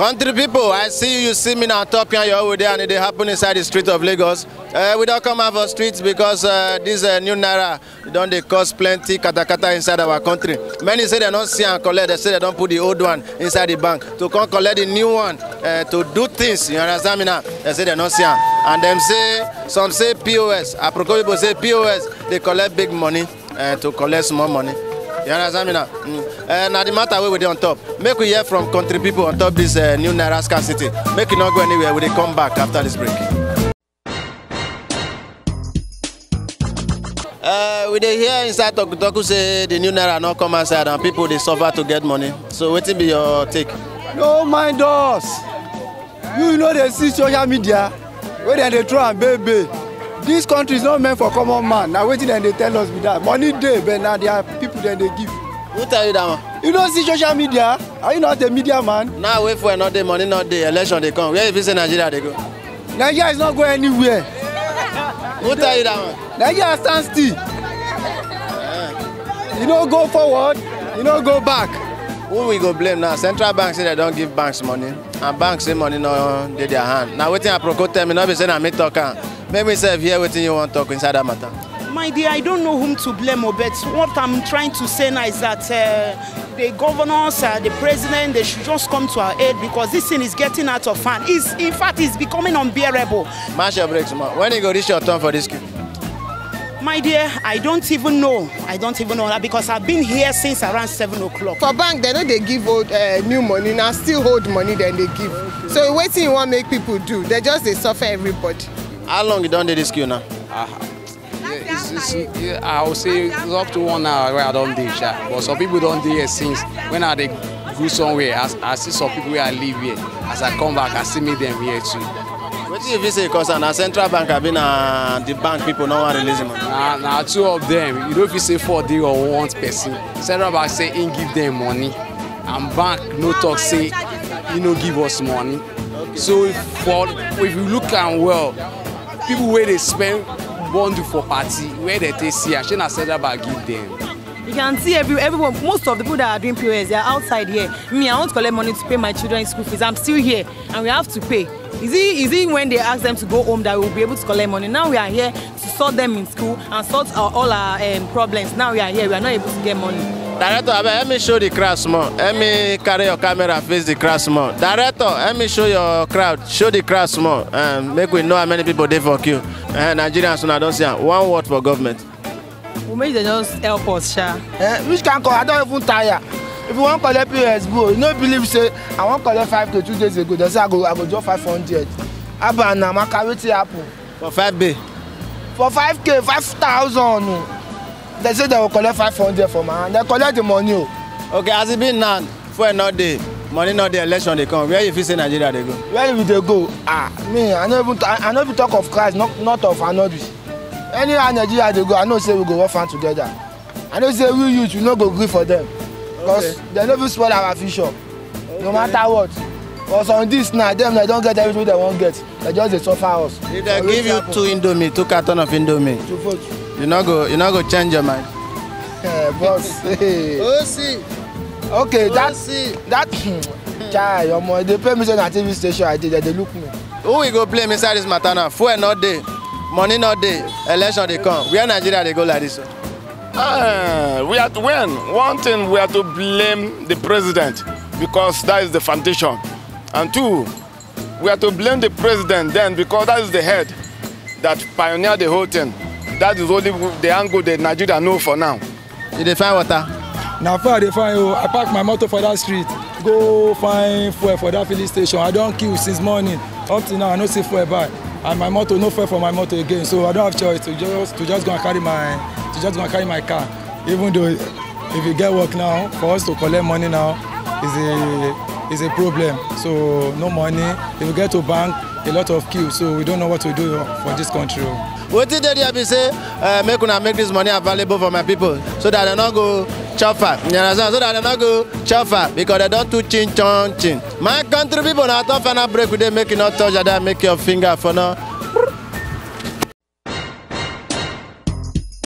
Country people, I see you see me now top here, you're over there, and it happen inside the street of Lagos. We don't come out of streets because this new Naira don't they cause plenty katakata inside our country. Many say they don't see and collect, they say they don't put the old one inside the bank. To come collect the new one, to do things, you understand me now? They say they don't see and them say, some say POS, Aproko people say POS, they collect big money to collect small money. You understand me now? Now the matter where we dey on top. Make we hear from country people on top this new Naira scarcity. Make it not go anywhere. We dey come back after this break. We dey hear inside Toku say the new Naira not come outside and people they suffer to get money. So what be your take? No mind us. You know they see social media where they throw and baby. This country is not meant for common man. Now waiting and they tell us with that. Money day, but now there are people that they give. Who tell you that one? You don't see social media? Are you not a media man? Now wait for another money, not the election they come. Where if it's in Nigeria they go? Nigeria is not going anywhere. Who tell you that one? Nigeria stands still. You don't go forward, you don't go back. Who we go blame now? Central Bank say they don't give banks money. And banks say money no in their hand. Now waiting Aproko tell me, not be saying I'm talking. Make myself hear what you want to talk inside that matter. My dear, I don't know whom to blame, but what I'm trying to say now is that the governors, the president, they should just come to our aid because this thing is getting out of hand. In fact, it's becoming unbearable. Mash your brakes, man. When you go reach your turn for this kid? My dear, I don't even know. I don't even know that because I've been here since around 7 o'clock. For bank, they know they give old, new money, now still hold money then they give. So waiting you want make people do, they suffer everybody. How long you done this queue now? I would say up to 1 hour where I don't do it. But some people don't do it since when I go somewhere. I see some people where I live here. As I come back, I see me them here too. What do you say? Because the central bank have been the bank people no one releasing money. Now 2 of them. You know if you say 4 day or 1 person, central bank say in give them money, and bank no talk say you know give us money. Okay. So if you look at well. People where they spend bundle for party, where they see, I shouldn't have bank give them. You can see everyone, most of the people that are doing POS, they are outside here. Me, I want to collect money to pay my children's school fees. I'm still here, and we have to pay. Is it when they ask them to go home that we will be able to collect money? Now we are here to sort them in school and sort all our problems. Now we are here, we are not able to get money. Director, let me show the crowd small. Let me carry your camera, face the crowd small. Director, let me show your crowd. Show the crowd small. Make we know how many people they for queue. Nigerians, I don't see one word for government. We make them just help us, Sha. Which can call? I don't even tire. If you want to collect POS, go. You know, believe say I want to collect 5 to 2 days ago. They say I go drop 500. Abana, my carrot apple. For 5B. For 5K, 5,000. They say they will collect 500 for my hand. They collect the money. Okay, as it been now, for another day, money not the election they come. Where if you say Nigeria they go? Where will they go? Me, I never talk of Christ, not of another. Anywhere Nigeria they go, I know say we go work fan together. I know say we youth, we no go agree for them. Because they never spoil our future. Okay. No matter what. Because on this now, them they don't get everything they won't get. They just suffer us. If they give you 2 Indomie, 2 cartons of Indomie, you not go change your mind. Boss. see. Okay, that child, they pay me on a TV station. I did. They look me. Who we go blame inside this matter now? Fuel not day, money not day, election they come. Where Nigeria they go like this? We have to win. One thing, we have to blame the president because that is the foundation. And 2, we have to blame the president then because that is the head that pioneered the whole thing. That is only the angle that Nigeria know for now. Did they find water? Now far they find. I park my motor for that street. Go find fuel for that filling station. I don't queue since morning. Up to now I no see fuel buy. And my motor no fuel for my motor again. So I don't have choice to just go and carry my car. Even though if you get work now, for us to collect money now is a problem. So no money. If you get to bank, a lot of queue. So we don't know what to do for this country. What did they say? Make this money available for my people so that they not go chop fat. You understand? So that they not go chop fat because they don't do chin. My country people now don't find a break with them, make you not touch that, make your finger for now.